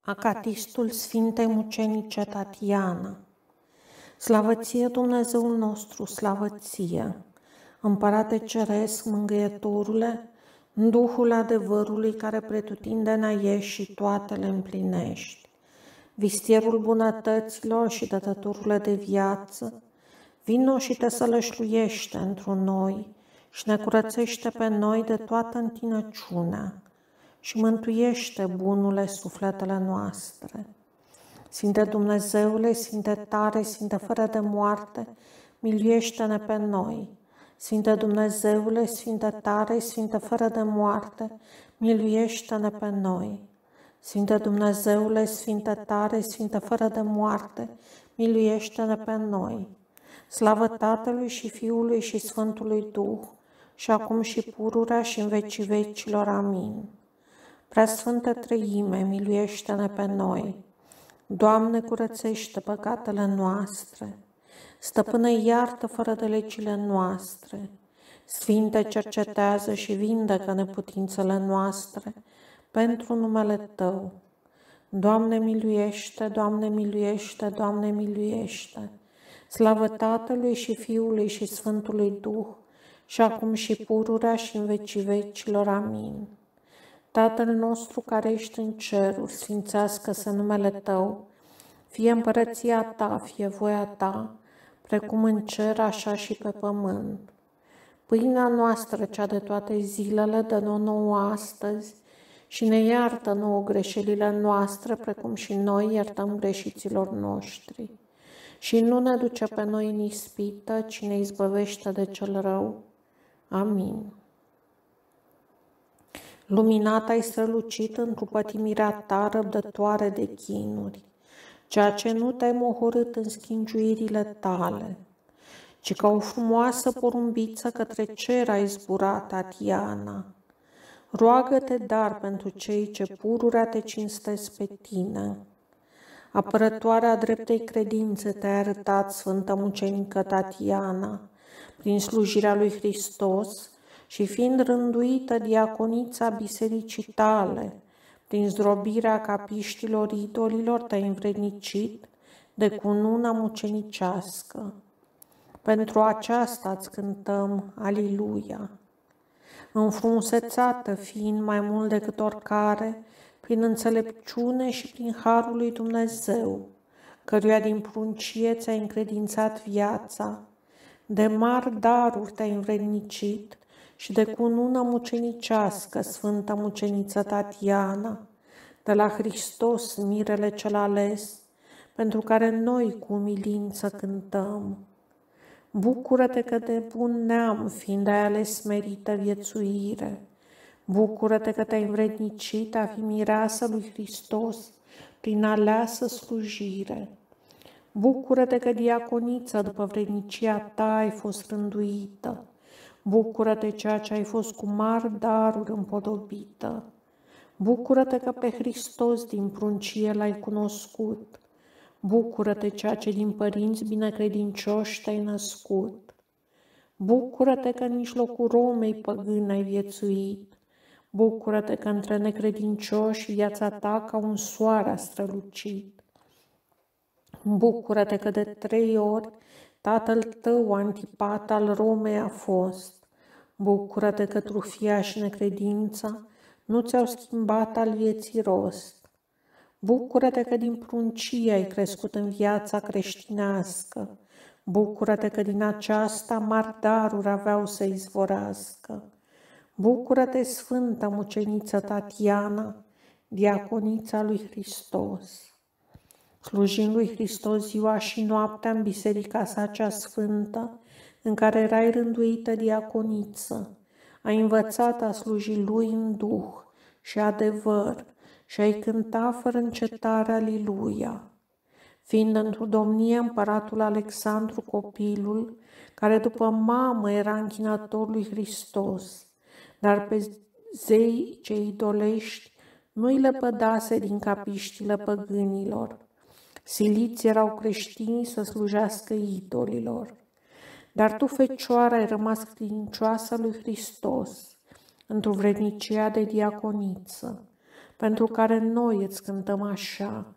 Acatistul Sfintei Mucenice Tatiana. Slavă ție, Dumnezeul nostru, slavă ție, Împărate Ceresc, Mângâietorule, în Duhul adevărului care pretutindeni ești și toate le împlinești. Vistierul bunătăților și dătătorule de viață, vino și te sălășluiește întru noi și ne curățește pe noi de toată întinăciunea și mântuiește, bunule, sufletele noastre. Sfinte Dumnezeule, Sfinte tare, Sfinte fără de moarte, miluiește-ne pe noi. Sfinte Dumnezeule, Sfinte tare, Sfinte fără de moarte, miluiește-ne pe noi. Sfinte Dumnezeule, Sfinte tare, Sfinte fără de moarte, miluiește-ne pe noi. Slavă Tatălui și Fiului și Sfântului Duh, și acum și pururea și în vecii vecilor. Amin. Preasfântă Treime, miluiește-ne pe noi. Doamne, curățește păcatele noastre. Stăpâne, iartă fără de legile noastre. Sfinte, cercetează și vindecă neputințele noastre pentru numele Tău. Doamne, miluiește, Doamne, miluiește, Doamne, miluiește. Slavă Tatălui și Fiului și Sfântului Duh, și acum și pururea și în vecii vecilor. Amin. Tatăl nostru care ești în ceruri, sfințească-se numele Tău, fie împărăția Ta, fie voia Ta, precum în cer, așa și pe pământ. Pâinea noastră, cea de toate zilele, dă-ne-o nouă astăzi și ne iartă nouă greșelile noastre, precum și noi iertăm greșiților noștri. Și nu ne duce pe noi în ispită, ci ne izbăvește de cel rău. Amin. Luminata ai strălucit într-o pătimirea Ta răbdătoare de chinuri, ceea ce nu te-ai mohorât în schingiuirile Tale, ci ca o frumoasă porumbiță către cer ai zburat, Tatiana. Roagă-te dar pentru cei ce pururea te cinstesc pe Tine. Apărătoarea dreptei credințe te-ai arătat, Sfântă Mucenică Tatiana, prin slujirea lui Hristos și fiind rânduită diaconița bisericii Tale, prin zdrobirea capiștilor idolilor te-ai învrednicit de cununa mucenicească. Pentru aceasta îți cântăm Aliluia. Înfrumusețată fiind mai mult decât oricare, prin înțelepciune și prin harul lui Dumnezeu, căruia din pruncie ți-ai încredințat viața, de mari daruri te-ai învrednicit și de cunună mucenicească, Sfântă Muceniță Tatiana, de la Hristos, mirele cel ales, pentru care noi cu umilință cântăm. Bucură-te că de bun neam, fiind ai ales merită viețuire. Bucură-te că te-ai învrednicit a fi mireasă lui Hristos prin aleasă slujire. Bucură-te că diaconiță după vrednicia ta ai fost rânduită. Bucură-te ceea ce ai fost cu mari daruri împodobită. Bucură-te că pe Hristos din pruncie l-ai cunoscut. Bucură-te ceea ce din părinți binecredincioși te-ai născut. Bucură-te că în mijlocul Romei păgâni ai viețuit. Bucură-te că între necredincioși viața ta ca un soare a strălucit. Bucură-te că de 3 ori tatăl tău Antipat al Romei a fost. Bucură-te că trufia și necredința nu ți-au schimbat al vieții rost. Bucură-te că din pruncie ai crescut în viața creștinească. Bucură-te că din aceasta mari daruri aveau să izvorească. Bucură-te, Sfântă Muceniță Tatiana, diaconița lui Hristos. Slujind lui Hristos ziua și noaptea în biserica sa cea sfântă, în care erai rânduită diaconiță, ai învățat a sluji lui în duh și adevăr și ai cânta fără încetare Aliluia. Fiind într-o domnie împăratul Alexandru copilul, care după mamă era închinător lui Hristos, dar pe zei ce idolești nu-i lepădase din capiștile păgânilor. Siliți erau creștinii să slujească idolilor. Dar tu, fecioară, ai rămas credincioasă lui Hristos, într-o vrednicia de diaconiță, pentru care noi îți cântăm așa.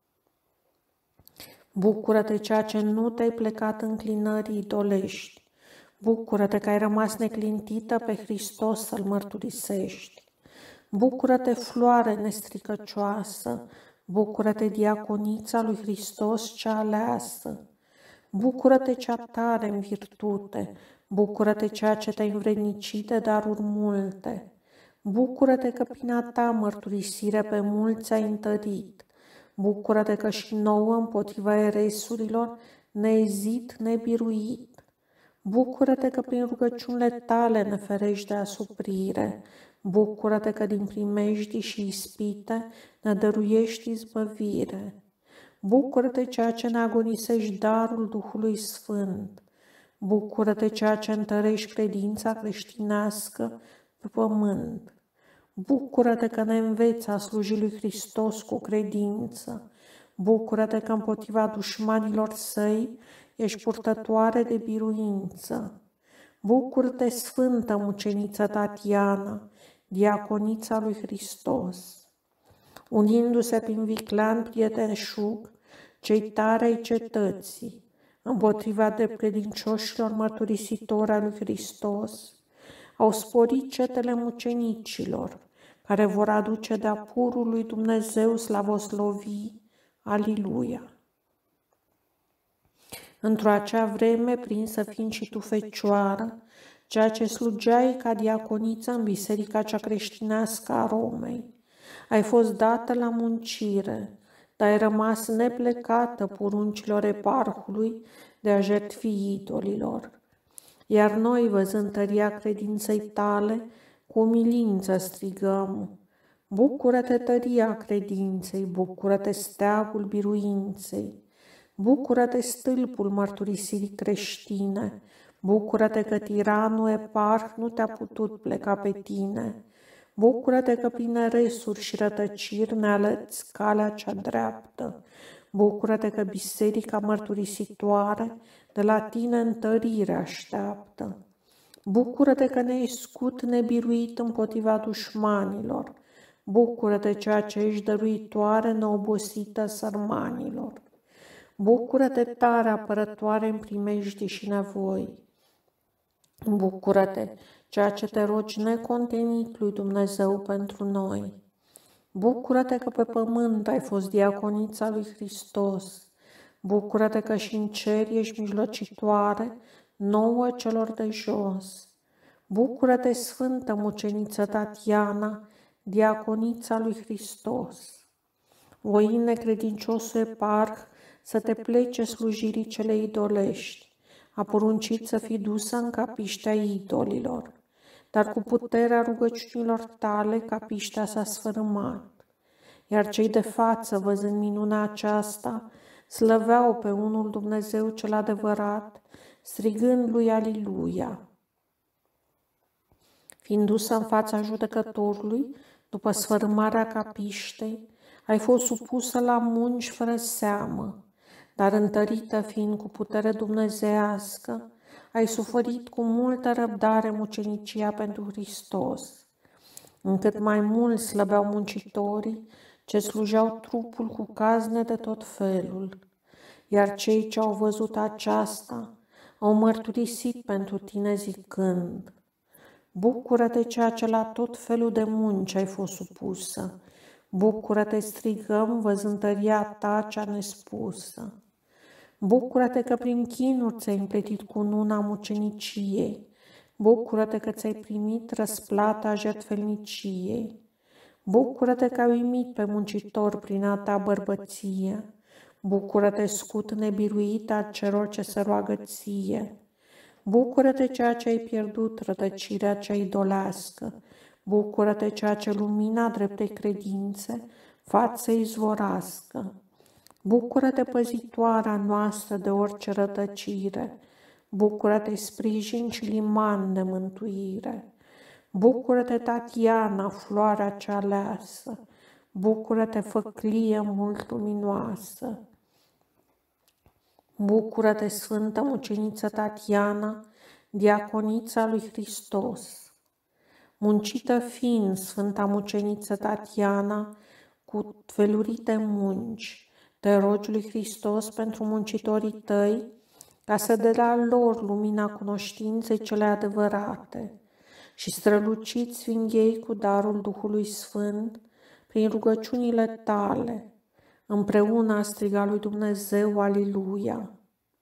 Bucură-te, ceea ce nu te-ai plecat înclinării idolești. Bucură-te că ai rămas neclintită pe Hristos să-L mărturisești. Bucură-te, floare nestricăcioasă. Bucură-te, diaconița lui Hristos cea aleasă. Bucură-te, cea tare în virtute. Bucură-te, ceea ce te-ai învrednicit de daruri multe. Bucură-te că prin a ta mărturisire pe mulți ai întărit. Bucură-te că și nouă împotriva eresurilor neezit, nebiruit. Bucură-te că prin rugăciunile tale ne ferești de asuprire. Bucură-te că din primejdii și ispite ne dăruiești izbăvire. Bucură-te, ceea ce ne agonisești darul Duhului Sfânt. Bucură-te, ceea ce întărești credința creștinească pe pământ. Bucură-te că ne înveți a sluji lui Hristos cu credință. Bucură-te că împotriva dușmanilor săi ești purtătoare de biruință. Bucură-te, Sfântă Muceniță Tatiana, diaconița lui Hristos. Unindu-se prin viclean prieteneșug, cei tare ai cetății, împotriva dreptcredincioșilor mărturisitori al lui Hristos, au sporit cetele mucenicilor, care vor aduce de-a purul lui Dumnezeu slavoslovi. Aliluia! Într-o acea vreme, prinsă fiind și tu fecioară, ceea ce slugeai ca diaconiță în biserica cea creștinească a Romei, ai fost dată la muncire, dar ai rămas neplecată poruncilor eparhului de a jertfi idolilor. Iar noi, văzând tăria credinței tale, cu umilință strigăm: Bucură-te, tăria credinței, bucură-te, steagul biruinței, bucură-te, stâlpul mărturisirii creștine, bucură-te că tiranul eparh nu te-a putut pleca pe tine, bucură-te că prin eresuri și rătăciri ne alăți calea cea dreaptă, bucură-te că biserica mărturisitoare de la tine întărire așteaptă. Bucură-te că ne-ai scut nebiruit împotriva dușmanilor. Bucură-te, ceea ce ești dăruitoare neobosită sărmanilor. Bucură-te, tare apărătoare în primejdii și nevoi. Bucură-te, ceea ce te rogi necontenit lui Dumnezeu pentru noi. Bucură-te că pe pământ ai fost diaconița lui Hristos. Bucură-te că și în cer ești mijlocitoare nouă celor de jos. Bucură-te, Sfântă Muceniță Tatiana, diaconița lui Hristos. Voind necredinciosul eparh să te plece slujirii cele idolești, a poruncit să fii dusă în capiștea idolilor, dar cu puterea rugăciunilor tale capiștea s-a sfărâmat. Iar cei de față, văzând minunea aceasta, slăveau pe unul Dumnezeu cel adevărat, strigând lui Aliluia. Fiind dusă în fața judecătorului, după sfărâmarea capiștei, ai fost supusă la munci fără seamă, dar întărită fiind cu putere dumnezeiască, ai suferit cu multă răbdare mucenicia pentru Hristos, încât mai mult slăbeau muncitorii ce slujeau trupul cu cazne de tot felul, iar cei ce au văzut aceasta au mărturisit pentru tine zicând: Bucură-te, ceea ce la tot felul de munci ai fost supusă, bucură-te, strigăm, văzând tăria ta cea nespusă. Bucură-te că prin chinuri ți-ai împletit cununa muceniciei, bucură-te că ți-ai primit răsplata jertfelniciei. Bucură-te că ai uimit pe muncitor prin a ta bărbăție. Bucură-te, scut nebiruit al celor ce se roagă ție. Bucură-te, ceea ce ai pierdut, rătăcirea cea idolească. Bucură-te, ceea ce lumina dreptei credințe față izvorască. Bucură-te, păzitoarea noastră de orice rătăcire. Bucură-te, sprijin și liman de mântuire. Bucură-te, Tatiana, floarea cea aleasă. Bucură-te, făclie mult luminoasă. Bucură-te, Sfântă Muceniță Tatiana, diaconița lui Hristos. muncită fiind Sfânta Muceniță Tatiana, cu felurite munci, te rogi lui Hristos pentru muncitorii tăi, ca să dea lor lumina cunoștinței cele adevărate și străluciți fiind ei cu darul Duhului Sfânt, prin rugăciunile tale, împreună a striga lui Dumnezeu, Aliluia.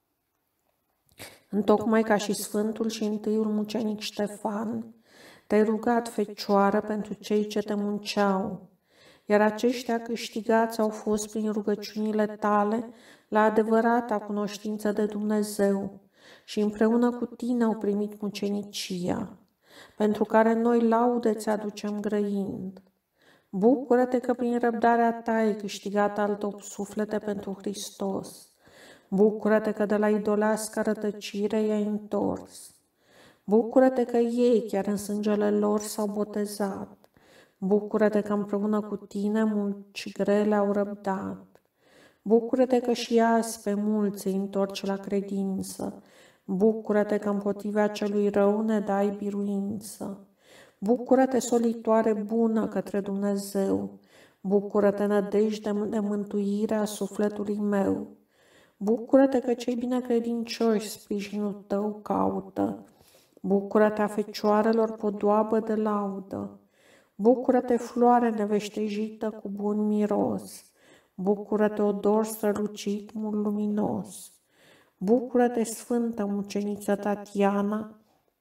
Întocmai ca și Sfântul și întâiul mucenic Ștefan, te-ai rugat, Fecioară, pentru cei ce te munceau, iar aceștia câștigați au fost prin rugăciunile tale la adevărata cunoștință de Dumnezeu și împreună cu tine au primit mucenicia, pentru care noi laude ți aducem grăind. Bucură-te că prin răbdarea ta ai câștigat alte 8 suflete pentru Hristos. Bucură-te că de la idolească rătăcire i-ai întors. Bucură-te că ei, chiar în sângele lor, s-au botezat. Bucură-te că împreună cu tine munci grele au răbdat. Bucură-te că și azi pe mulți îi întorci la credință. Bucură-te că împotriva celui rău ne dai biruință. Bucură-te, solitoare bună către Dumnezeu. Bucură-te, nădejde de mântuire a sufletului meu. Bucură-te că cei binecredincioși sprijinul tău caută. Bucură-te, a fecioarelor podoabă de laudă. Bucură-te, floare neveștejită cu bun miros. Bucură-te, odor strălucit, mult luminos. Bucură-te, Sfântă Muceniță Tatiana,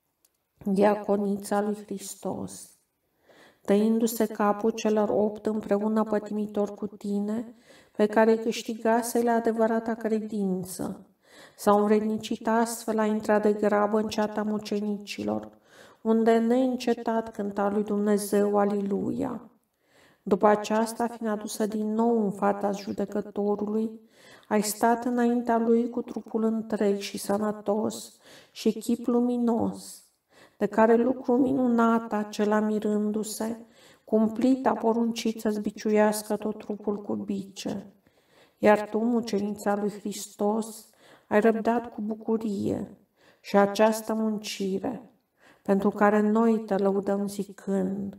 diaconița lui Hristos. Tăindu-se capul celor 8 împreună pătimitor cu tine, pe care îi câștigase la adevărata credință, s-au învrednicit astfel a intra de grabă în ceata mucenicilor, unde neîncetat cânta lui Dumnezeu, Aliluia. După aceasta, fiind adusă din nou în fața judecătorului, ai stat înaintea lui cu trupul întreg și sănătos și chip luminos, de care lucru minunat acela mirându-se, cumplit a poruncit să-ți biciuiască tot trupul cu bice. Iar tu, mucenița lui Hristos, ai răbdat cu bucurie și această muncire, pentru care noi te lăudăm zicând: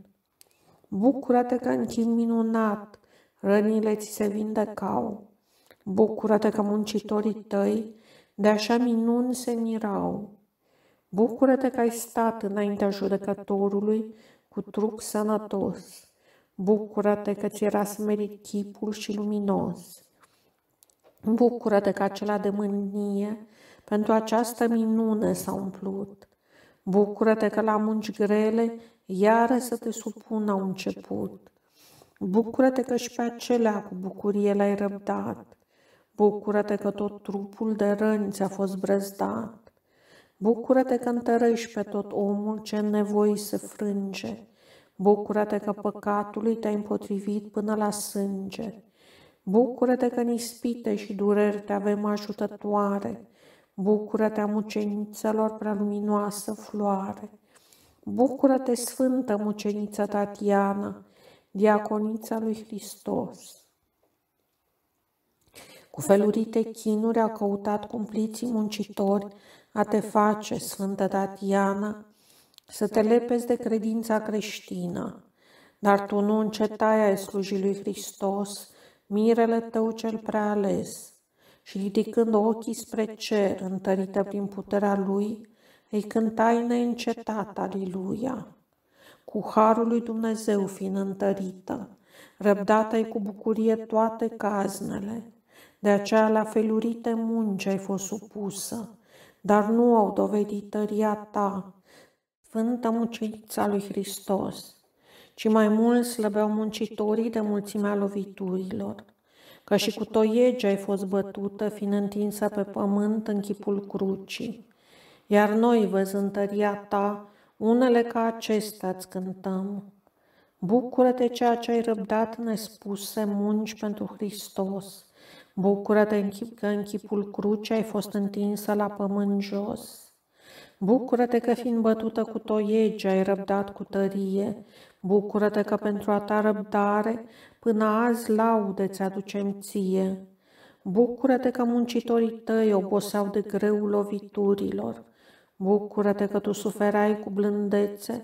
bucură-te că în chip minunat rănile ți se vindecau. Bucură-te că muncitorii tăi de așa minuni se mirau. Bucură-te că ai stat înaintea judecătorului cu trup sănătos. Bucură-te că ți era smerit chipul și luminos. Bucură-te că acela de mânie pentru această minune s-a umplut. Bucură-te că la munci grele iară să te supună au început. Bucură-te că și pe acelea cu bucurie l-ai răbdat. Bucură-te că tot trupul de răni ți-a fost brăzdat. Bucură-te că întărești pe tot omul ce în nevoi se frânge. Bucură-te că păcatului te-ai împotrivit până la sânge. Bucură-te că în ispite și dureri te avem ajutătoare. Bucură-te, a mucenițelor, prea luminoasă floare. Bucură-te, Sfântă Muceniță Tatiana, diaconița lui Hristos. Cu felurite chinuri au căutat cumpliții muncitori a te face, Sfântă Tatiana, să te lepezi de credința creștină, dar tu nu încetai a sluji lui Hristos, mirele tău cel prea ales, și ridicând ochii spre cer, întărită prin puterea lui, îi cântai neîncetat, Aliluia. Cu harul lui Dumnezeu fiind întărită, răbdată-i cu bucurie toate caznele, de aceea la felurite munci ai fost supusă, dar nu au dovedit tăria ta, Sfântă Mucenița lui Hristos, ci mai mult slăbeau muncitorii de mulțimea loviturilor, că și cu toiegi ai fost bătută, fiind întinsă pe pământ în chipul crucii. Iar noi, văzând tăria ta, unele ca acestea-ți cântăm. Bucură-te ceea ce ai răbdat nespuse munci pentru Hristos. Bucură-te că în chipul crucii ai fost întinsă la pământ jos. Bucură-te că fiind bătută cu toiegi ai răbdat cu tărie. Bucură-te că pentru a ta răbdare până azi laude ți-aducem ție. Bucură-te că muncitorii tăi oboseau de greul loviturilor. Bucură-te că tu suferai cu blândețe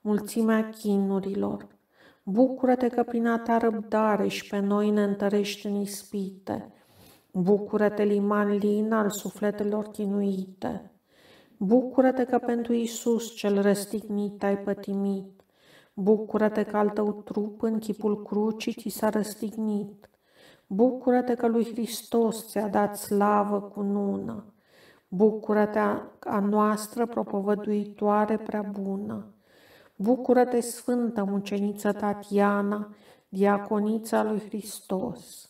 mulțimea chinurilor. Bucură-te că prin a ta răbdare și pe noi ne întărești în ispite. Bucură-te, liman lin al sufletelor chinuite. Bucură-te că pentru Iisus cel răstignit ai pătimit. Bucură-te că al tău trup în chipul crucii ți s-a răstignit. Bucură-te că lui Hristos ți-a dat slavă cunună. Bucură-te a noastră propovăduitoare prea bună. Bucură-te, Sfântă Muceniță Tatiana, diaconița lui Hristos.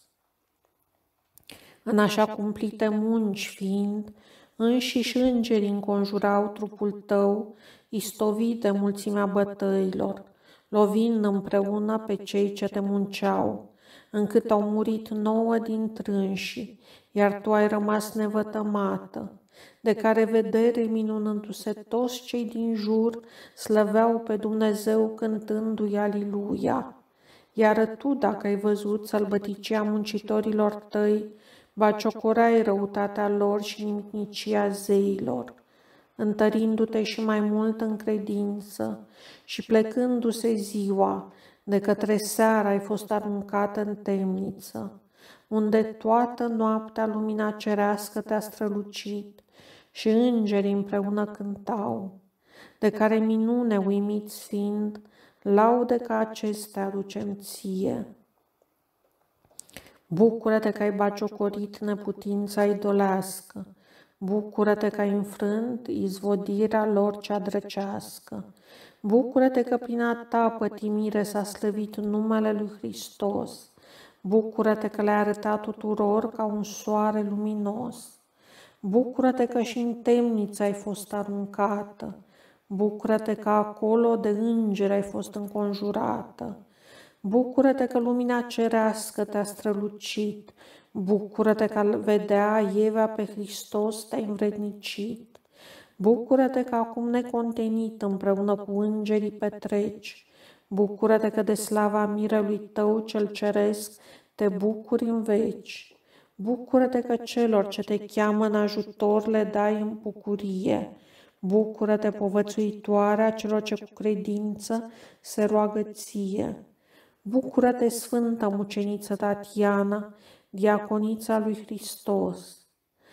În așa cumplite munci fiind, înșiși îngerii înconjurau trupul tău, istovit de mulțimea bătăilor, lovind împreună pe cei ce te munceau, încât au murit 9 dintre înși, iar tu ai rămas nevătămată, de care vedere, minunându-se toți cei din jur, slăveau pe Dumnezeu cântându-i Aliluia. Iar tu, dacă ai văzut sălbăticia muncitorilor tăi, baciocorai răutatea lor și nimicnicia zeilor, întărindu-te și mai mult în credință și plecându-se ziua, de către seara ai fost aruncată în temniță, unde toată noaptea lumina cerească te-a strălucit și îngerii împreună cântau, de care minune uimiți fiind, laude ca acestea aducem ție. Bucură-te că ai bagiocorit neputința idolească, bucură-te că ai înfrânt izvodirea lor cea drăcească, bucură-te că prin a ta pătimire s-a slăvit numele lui Hristos, bucură-te că le-ai arătat tuturor ca un soare luminos, bucură-te că și în temniță ai fost aruncată, bucură-te că acolo de îngeri ai fost înconjurată, bucură-te că lumina cerească te-a strălucit, bucură-te că al vedea Eva pe Hristos te-ai învrednicit, bucură-te că acum necontenit împreună cu îngerii petreci, bucură-te că de slava mirelui tău cel ceresc te bucuri în veci, bucură-te că celor ce te cheamă în ajutor le dai în bucurie, bucură-te povățuitoarea celor ce cu credință se roagă ție. Bucură-te, Sfântă Muceniță Tatiana, diaconița lui Hristos,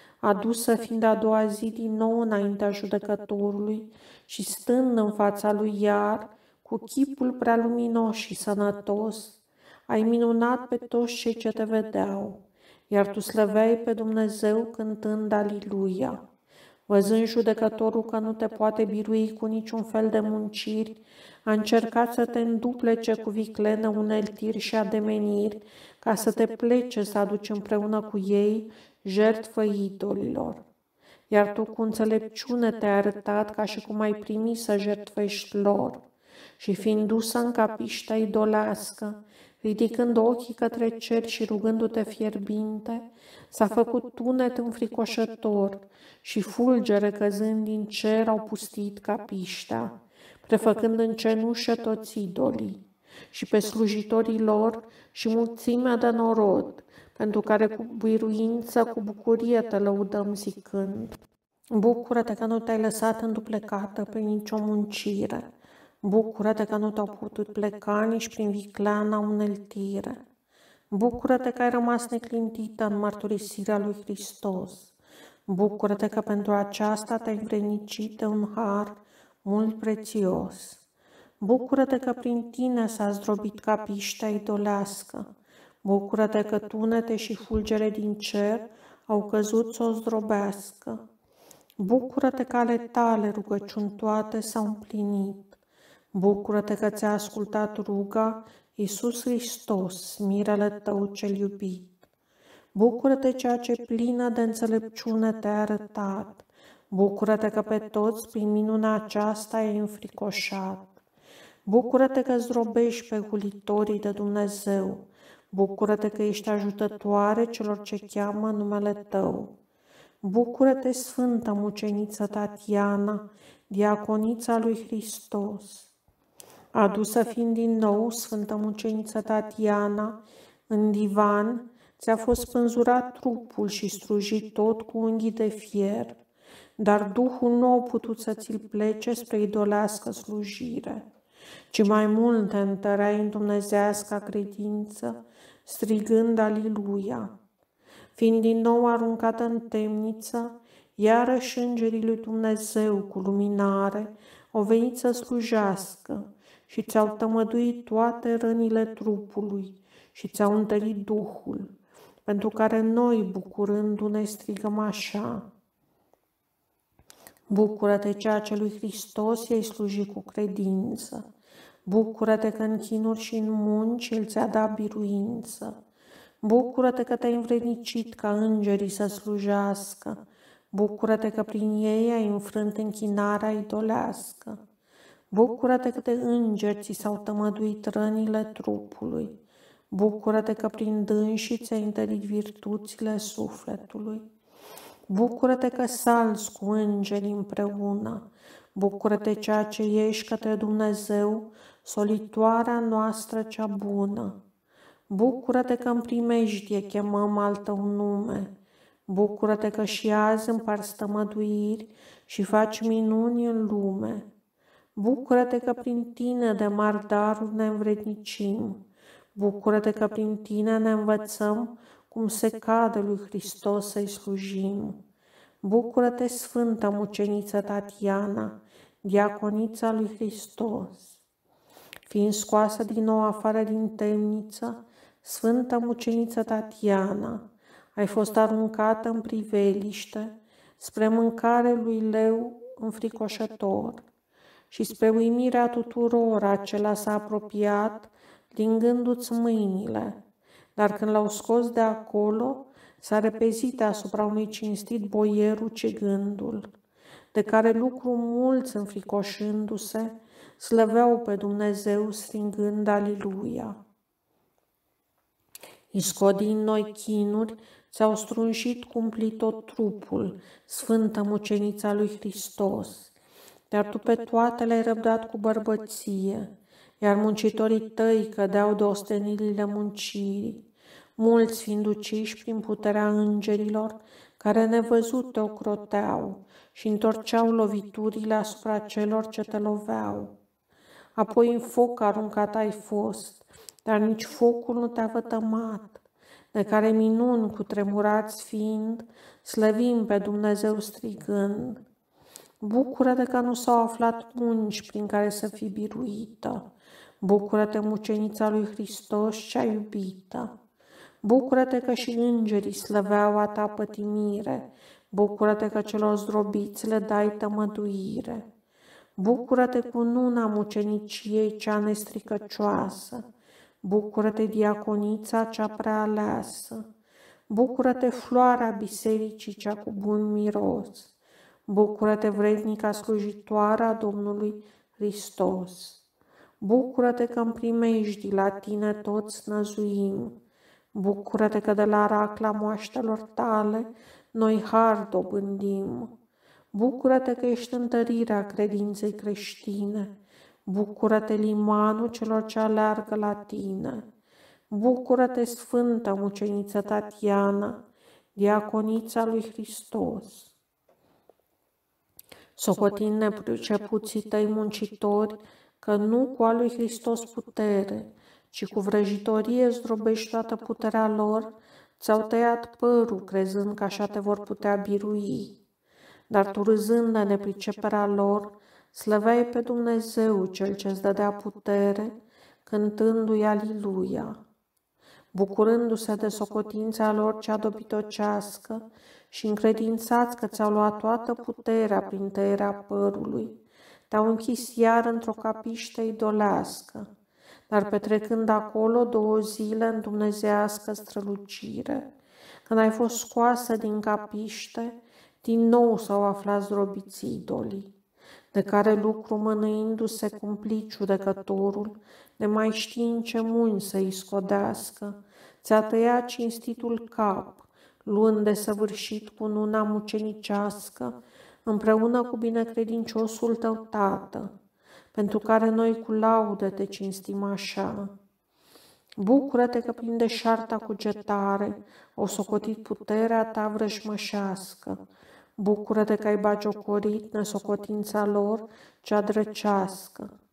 adusă fiind a doua zi din nou înaintea judecătorului și stând în fața lui iar, cu chipul prea luminos și sănătos, ai minunat pe toți cei ce te vedeau, iar tu slăveai pe Dumnezeu cântând Aliluia. Văzând judecătorul că nu te poate birui cu niciun fel de munciri, a încercat să te înduplece cu viclenă, uneltiri și ademeniri, ca să te plece să aduci împreună cu ei jertfă idolilor. Iar tu cu înțelepciune te-ai arătat ca și cum ai primi să jertfești lor. Și fiind dusă în capiștea idolească, ridicând ochii către cer și rugându-te fierbinte, s-a făcut tunet înfricoșător și fulgere căzând din cer au pustit capiștea, prefăcând în cenușă toți idolii și pe slujitorii lor și mulțimea de norod, pentru care cu biruință, cu bucurie te lăudăm zicând: bucură-te că nu te-ai lăsat înduplecată prin nicio muncire, bucură-te că nu te-au putut pleca nici prin vicleana uneltire, bucură-te că ai rămas neclintită în mărturisirea lui Hristos, bucură-te că pentru aceasta te-ai învrednicit de un har mult prețios. Bucură-te că prin tine s-a zdrobit capiștea idolească. Bucură-te că tunete și fulgere din cer au căzut să o zdrobească. Bucură-te că ale tale rugăciuni toate s-au împlinit. Bucură-te că ți-a ascultat ruga Iisus Hristos, mirele tău cel iubit. Bucură-te ceea ce plină de înțelepciune te-a arătat. Bucură-te că pe toți prin minunea aceasta ai înfricoșat. Bucură-te că zdrobești pe hulitorii de Dumnezeu. Bucură-te că ești ajutătoare celor ce cheamă numele tău. Bucură-te, Sfântă Muceniță Tatiana, diaconița lui Hristos. Adusă fiind din nou, Sfântă Muceniță Tatiana, în divan, ți-a fost spânzurat trupul și strujit tot cu unghii de fier, dar Duhul nu a putut să ți-l plece spre idolească slujire. ci mai mult te întăreai în dumnezească credință, strigând Aliluia. Fiind din nou aruncată în temniță, iarăși îngerii lui Dumnezeu cu luminare au venit să slujească și ți-au tămăduit toate rănile trupului și ți-au întărit Duhul, pentru care noi, bucurându-ne, strigăm așa: Bucură-te, ceea ce lui Hristos i-ai slujit cu credință. Bucură-te că în chinuri și în munci El ți-a dat biruință. Bucură-te că te-ai învrednicit ca îngerii să slujească. Bucură-te că prin ei ai înfrânt închinarea idolească. Bucură-te că de îngeri ți s-au tămăduit rănile trupului. Bucură-te că prin dânsii ți-ai întărit virtuțile sufletului. Bucură-te că salzi cu îngerii împreună. Bucură-te, ceea ce ești către Dumnezeu, solitoarea noastră cea bună. Bucură-te că în primejdie chemăm al tău nume. Bucură-te că și azi împarți tămăduiri și faci minuni în lume. Bucură-te că prin tine de mari daruri ne învrednicim. Bucură-te că prin tine ne învățăm cum se cade lui Hristos să-i slujim. Bucură-te, Sfântă Muceniță Tatiana, diaconița lui Hristos. Fiind scoasă din nou afară din temniță, Sfântă Muceniță Tatiana, ai fost aruncată în priveliște spre mâncare lui leu înfricoșător și spre uimirea tuturor acela s-a apropiat, lingându-ți mâinile, dar când l-au scos de acolo, s-a repezit asupra unui cinstit boier ucigându-l, de care lucru mulți înfricoșându-se, slăveau pe Dumnezeu strigând Aliluia. Iscod din noi chinuri, ți-au strunjit cumplit tot trupul, Sfântă Mucenița lui Hristos, dar tu pe toate le-ai răbdat cu bărbăție, iar muncitorii tăi cădeau de ostenirile muncirii, mulți fiind uciși prin puterea îngerilor, care nevăzut te ocroteau și întorceau loviturile asupra celor ce te loveau. Apoi în foc aruncat ai fost, dar nici focul nu te-a vătămat, de care minuni cu tremurați fiind, slăvim pe Dumnezeu strigând. Bucură-te că nu s-au aflat munci prin care să fii biruită. Bucură-te, Mucenița lui Hristos cea iubită. Bucură-te că și îngerii slăveau a ta pătimire. Bucură-te că celor zdrobiți le dai tămăduire. Bucură-te cu nuna muceniciei cea nestricăcioasă. Bucură-te, diaconița cea prealeasă. Bucură-te, floarea bisericii cea cu bun miros. Bucură-te, vrednica slujitoare a Domnului Hristos. Bucură-te că în primejdii la tine toți năzuim. Bucură-te că de la racla moaștelor tale noi har dobândim. Bucură-te că ești întărirea credinței creștine. Bucură-te, limanul celor ce aleargă la tine. Bucură-te, Sfântă Muceniță Tatiana, diaconița lui Hristos. Socotind nepricepuții tăi muncitori, că nu cu a lui Hristos putere, ci cu vrăjitorie zdrobești toată puterea lor, ți-au tăiat părul, crezând că așa te vor putea birui. Dar tu, râzând de nepriceperea lor, slăveai pe Dumnezeu, Cel ce-ți dădea putere, cântându-i Aliluia. Bucurându-se de socotința lor cea dobitocească și încredințați că ți-au luat toată puterea prin tăierea părului, te-au închis iar într-o capiște idolească, dar petrecând acolo 2 zile în dumnezeiască strălucire, când ai fost scoasă din capiște, din nou s-au aflat zdrobiți idolii, de care lucru mănâindu-se cumplit judecătorul, de mai ști în ce mâini să-i scodească, ți-a tăiat cinstitul cap, luând de săvârșit cu nuna mucenicească, împreună cu binecredinciosul tău tată, pentru care noi cu laude te cinstim așa. Bucură-te că prin deșarta cugetare o socotit puterea ta vrăjmășească. Bucură-te că ai bagiocorit nesocotința lor cea drăcească.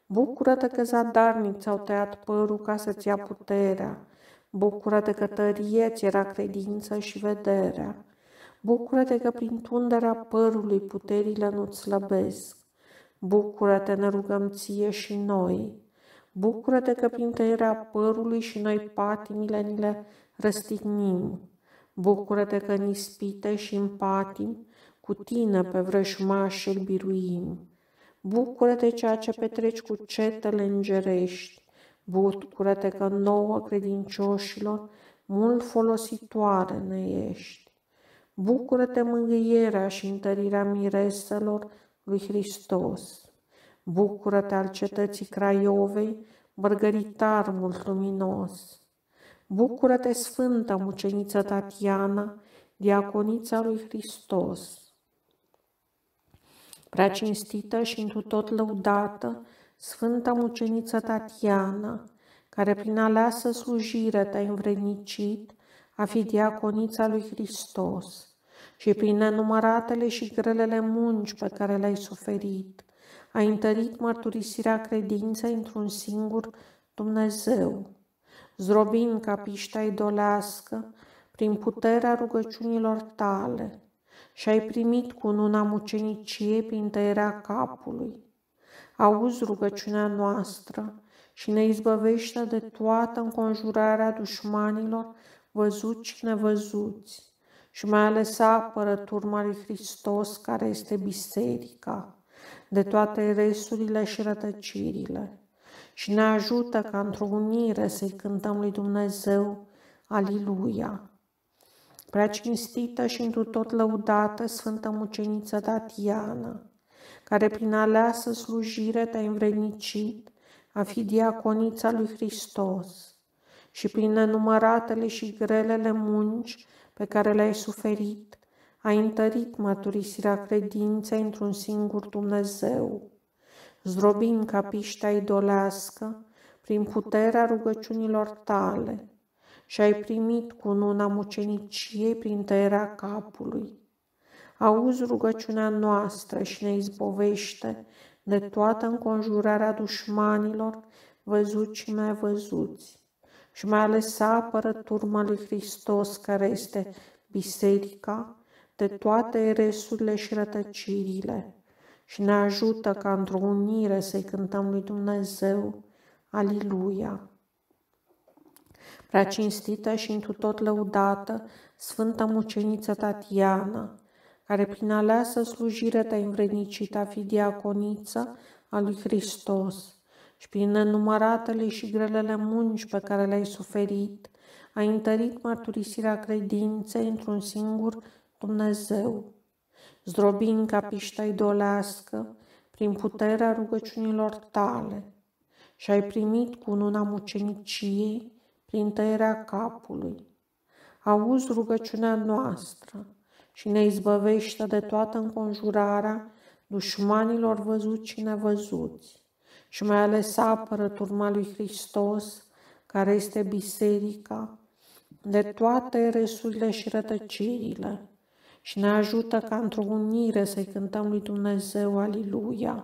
Bucură-te că zadarnic ți-au tăiat părul ca să-ți ia puterea. Bucură-te că tărie ți era credința și vederea. Bucură-te că prin tunderea părului puterile nu-ți slăbesc. Bucură-te, ne rugăm ție și noi. Bucură-te că prin tăierea părului și noi patimile ni le răstignim. Bucură-te că în ispite și în patim cu tine pe vrăjmași îl biruim. Bucură-te ceea ce petreci cu cetele îngerești. Bucură-te că nouă credincioșilor mult folositoare ne ești. Bucură-te mângâierea și întărirea mireselor lui Hristos. Bucură-te al cetății Craiovei, mărgăritar mult luminos. Bucură-te, Sfântă Muceniță Tatiana, diaconița lui Hristos. Prea cinstită și întru tot lăudată, Sfânta Muceniță Tatiana, care prin aleasă slujire te-ai învrednicit a fi diaconița lui Hristos și prin nenumăratele și grelele munci pe care le-ai suferit, ai întărit mărturisirea credinței într-un singur Dumnezeu, zdrobind capiștea idolească prin puterea rugăciunilor tale, și ai primit cununa muceniciei prin tăierea capului. Auzi rugăciunea noastră și ne izbăvește de toată înconjurarea dușmanilor văzuți și nevăzuți, și mai ales apără turma lui Hristos, care este biserica, de toate eresurile și rătăcirile, și ne ajută ca într-o unire să-i cântăm lui Dumnezeu, Aliluia. Prea cinstită și întru tot lăudată Sfântă Muceniță Tatiana, care prin aleasă slujire te-ai învrednicit a fi diaconița lui Hristos și prin nenumăratele și grelele munci pe care le-ai suferit, ai întărit mărturisirea credinței într-un singur Dumnezeu, zdrobind capiștea idolească prin puterea rugăciunilor tale, și ai primit cununa muceniciei prin tăierea capului. Auzi rugăciunea noastră și ne izbovește de toată înconjurarea dușmanilor văzuți și nevăzuți, și mai ales apără turma lui Hristos, care este biserica, de toate eresurile și rătăcirile, și ne ajută ca într-o unire să-i cântăm lui Dumnezeu, Aliluia. Prea cinstită și întru tot lăudată Sfântă Muceniță Tatiana, care prin aleasă slujire te-ai învrednicit a fi diaconiță a lui Hristos și prin nenumăratele și grelele munci pe care le-ai suferit, ai întărit mărturisirea credinței într-un singur Dumnezeu, zdrobind capiștea idolească prin puterea rugăciunilor tale, și ai primit cununa muceniciei prin tăierea capului. Auzi rugăciunea noastră și ne izbăvește de toată înconjurarea dușmanilor văzuți și nevăzuți, și mai ales apără turma lui Hristos, care este biserica, de toate eresurile și rătăcirile, și ne ajută ca într-o unire să-i cântăm lui Dumnezeu, Aliluia.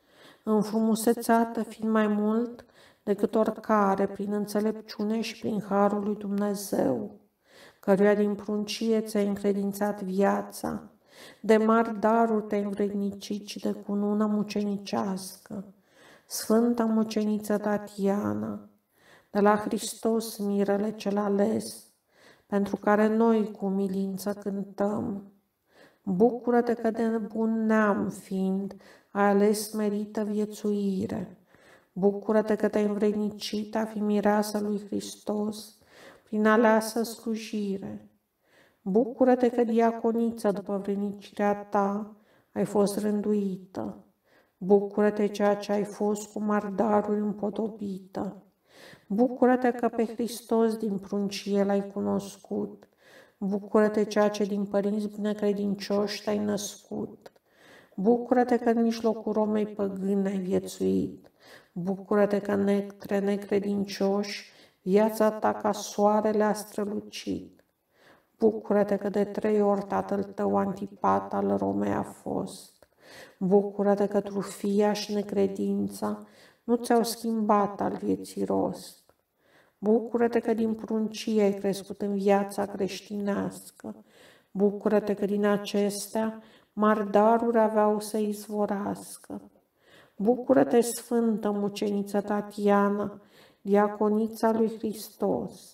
Înfrumusețată fiind mai mult decât oricare prin înțelepciune și prin harul lui Dumnezeu, căruia din pruncie ți-ai încredințat viața, de mari daruri te-ai învrednicit și de cununa mucenicească, Sfânta Muceniță Tatiana, de la Hristos mirele cel ales, pentru care noi cu umilință cântăm. Bucură-te că de bun neam fiind ai ales merită viețuire. Bucură-te că te-ai învrednicit a fi mireasa lui Hristos prin aleasă slujire. Bucură-te că diaconiță după vrednicirea ta ai fost rânduită. Bucură-te ceea ce ai fost cu mari daruri împodobită. Bucură-te că pe Hristos din pruncie l-ai cunoscut. Bucură-te ceea ce din părinți binecredincioși te-ai născut. Bucură-te că în mijlocul Romei păgâne ai viețuit. Bucură-te că între necredincioși viața ta ca soarele a strălucit. Bucură-te că de 3 ori tatăl tău Antipat al Romei a fost. Bucură-te că trufia și necredința nu ți-au schimbat al vieții rost. Bucură-te că din pruncie ai crescut în viața creștinească. Bucură-te că din acestea mari daruri aveau să izvorască. Bucură-te, Sfântă Muceniță Tatiana, diaconița lui Hristos.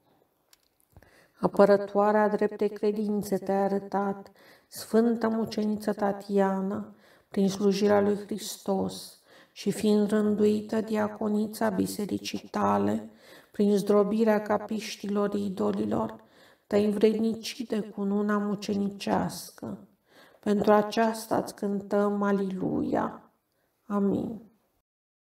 Apărătoarea dreptei credințe te-ai arătat, Sfântă Muceniță Tatiana, prin slujirea lui Hristos și fiind rânduită diaconița bisericii tale, prin zdrobirea capiștilor idolilor, te-ai învrednicit de cununa mucenicească. Pentru aceasta îți cântăm Aliluia. Amin.